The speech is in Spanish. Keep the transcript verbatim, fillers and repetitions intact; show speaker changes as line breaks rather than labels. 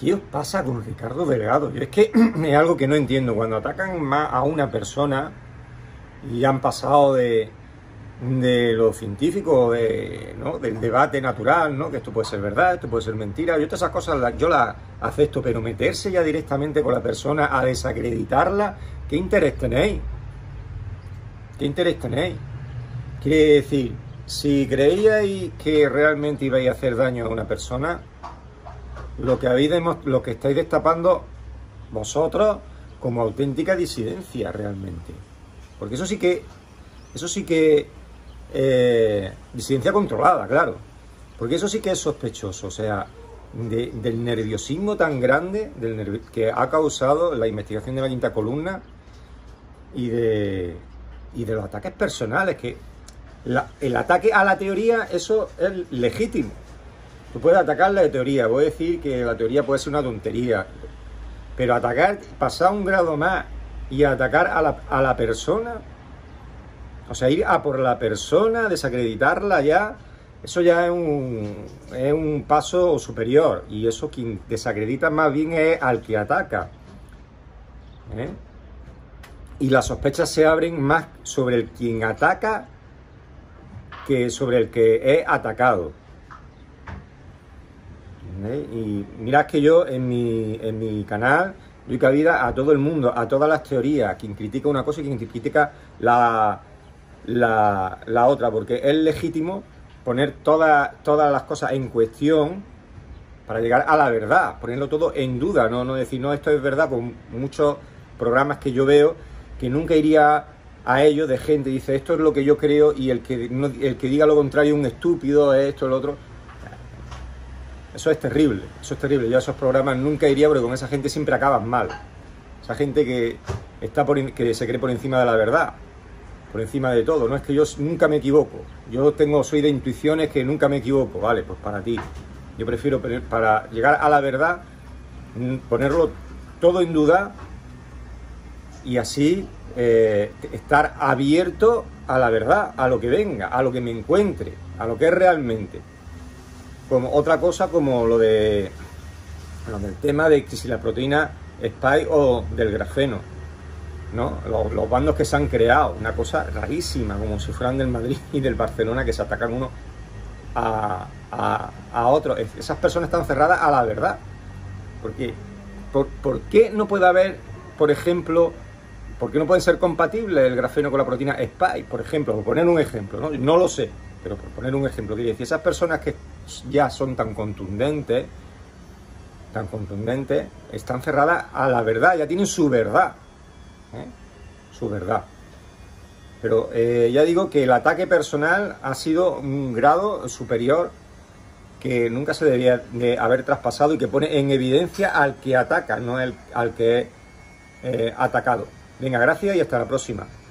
¿qué os pasa con Ricardo Delgado? Yo es que es algo que no entiendo. Cuando atacan más a una persona y han pasado de, de lo científico, de, ¿no? del debate natural, ¿no? Que esto puede ser verdad, esto puede ser mentira. Yo todas esas cosas las, yo las acepto, pero meterse ya directamente con la persona a desacreditarla, ¿qué interés tenéis? ¿Qué interés tenéis? Quiere decir, si creíais que realmente ibais a hacer daño a una persona, lo que habéis lo que estáis destapando vosotros como auténtica disidencia realmente, porque eso sí que eso sí que eh, disidencia controlada, claro, porque eso sí que es sospechoso, o sea, de, del nerviosismo tan grande del nervi que ha causado la investigación de la quinta columna y de y de los ataques personales, que la, el ataque a la teoría, eso es legítimo. Tú puedes atacar la teoría, voy a decir que la teoría puede ser una tontería, pero atacar, pasar un grado más y atacar a la, a la persona, o sea, ir a por la persona, desacreditarla ya, eso ya es un, es un paso superior, y eso quien desacredita más bien es al que ataca, ¿eh? Y las sospechas se abren más sobre el quien ataca que sobre el que es atacado. ¿Eh? Y mirad que yo en mi, en mi canal doy cabida a todo el mundo, a todas las teorías, quien critica una cosa y quien critica la, la, la otra, porque es legítimo poner todas, todas las cosas en cuestión para llegar a la verdad, ponerlo todo en duda, no, no decir, no, esto es verdad, pues muchos programas que yo veo que nunca iría a ellos de gente, dice, esto es lo que yo creo, y el que, no, el que diga lo contrario es un estúpido, es esto, lo otro. Eso es terrible, eso es terrible. Yo a esos programas nunca iría porque con esa gente siempre acaban mal. Esa gente que, está por, que se cree por encima de la verdad, por encima de todo. No es que yo nunca me equivoco. Yo tengo, soy de intuiciones que nunca me equivoco. Vale, pues para ti. Yo prefiero, para llegar a la verdad, ponerlo todo en duda y así eh, estar abierto a la verdad, a lo que venga, a lo que me encuentre, a lo que es realmente. Como otra cosa como lo de lo del tema de que si la proteína Spike o del grafeno, ¿no? Los, los bandos que se han creado, una cosa rarísima, como si fueran del Madrid y del Barcelona, que se atacan uno a, a, a otro. Esas personas están cerradas a la verdad. Porque, ¿por, ¿por qué no puede haber, por ejemplo, por qué no pueden ser compatibles el grafeno con la proteína Spike, por ejemplo? Por poner un ejemplo, ¿no? No lo sé, pero por poner un ejemplo, quiere decir, esas personas que ya son tan contundentes, tan contundentes, están cerradas a la verdad, ya tienen su verdad, ¿eh? Su verdad. Pero eh, ya digo que el ataque personal ha sido un grado superior que nunca se debía de haber traspasado y que pone en evidencia al que ataca, no el, al que es eh, atacado. Venga, gracias y hasta la próxima.